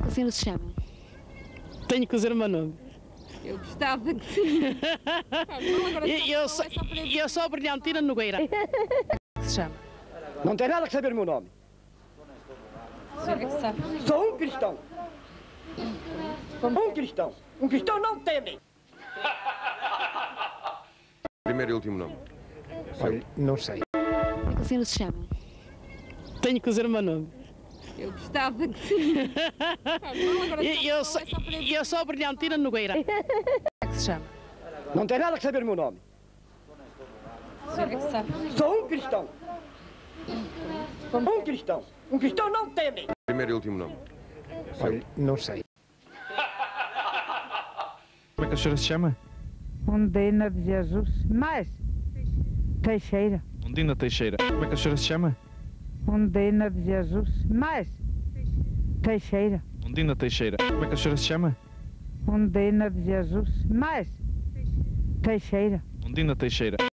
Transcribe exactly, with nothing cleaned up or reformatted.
a senhora se chama? Tenho que dizer o meu nome. Eu gostava que sim. Eu, eu, sou, eu sou a Brilhantina Nogueira. Que se chama? Não tem nada que saber o meu nome. O senhor é que sabe? Sou um cristão. Um cristão. Um cristão não teme. Primeiro e último nome. Olha, não sei. Como é que a senhora se chama? Tenho que dizer o meu nome. Eu gostava que sim. Eu, eu, sou, eu sou a Brilhantina Nogueira. Que se chama? Não tem nada que saber o meu nome. O senhor é que sabe? Sou um cristão. Um cristão. Um cristão não teme. Primeiro e último nome. Olha, não sei. Como é que a senhora se chama? Undina de Jesus. Mais. Teixeira. Undina Teixeira. Como é que a senhora se chama? Undina de Jesus. Mais. Teixeira. Undina Teixeira. Como é que a senhora se chama? Undina de Jesus. Mais. Teixeira. Undina Teixeira.